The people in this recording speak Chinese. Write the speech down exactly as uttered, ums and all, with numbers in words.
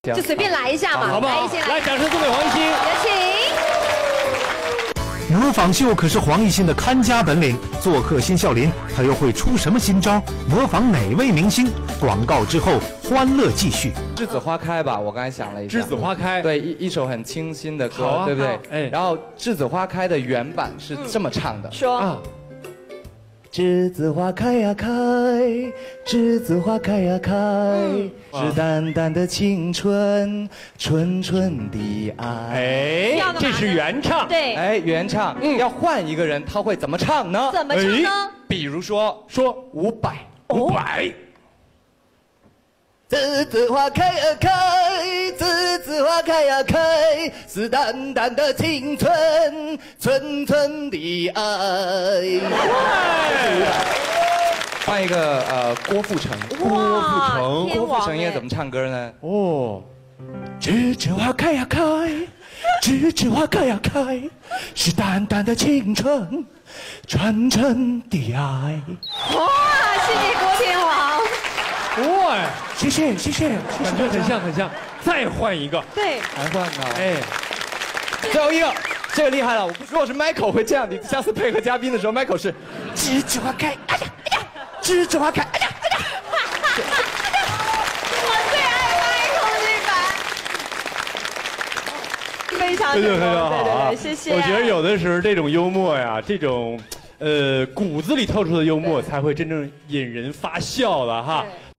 就随便来一下嘛， 好不好？来，掌声送给黄艺兴， 有请。 模仿秀可是黄艺兴的看家本领。做客新笑林，他又会出什么新招？模仿哪位明星？广告之后，欢乐继续。 栀子花开吧，我刚才想了一下。 栀子花开， 对，一一首很清新的歌， 啊、 对不对？ 哎， 然后栀子花开的原版是这么唱的， 嗯、说啊。 栀子花开呀开，栀子花开呀开，嗯、是淡淡的青春，纯纯的爱。 哎，这是原唱。 对， 哎，原唱。嗯，要换一个人，他会怎么唱呢？ 怎么唱呢？哎、 比如说， 说伍佰， 伍佰。 栀子花开呀开，栀子花开呀开，是淡淡的青春，纯纯的爱。换一个呃，郭富城。 郭富城， 郭富城应该怎么唱歌呢？ 哦， 栀子花开呀开，栀子花开呀开，是淡淡的青春，纯纯的爱。 哇，谢谢郭天王。 哇， 谢谢谢谢， 感觉很像很像，再换一个， 对， 还换呢？ 哎， 最后一个，这个厉害了！如果是 Michael 会这样，你下次配合嘉宾的时候 ，Michael 是栀子花开，哎呀哎呀，栀子花开，哎呀哎呀。 我最爱 Michael 这版，非常非常非常好啊！ 对对对，谢谢。 我觉得有的时候这种幽默呀，这种呃骨子里透出的幽默，才会真正引人发笑的哈。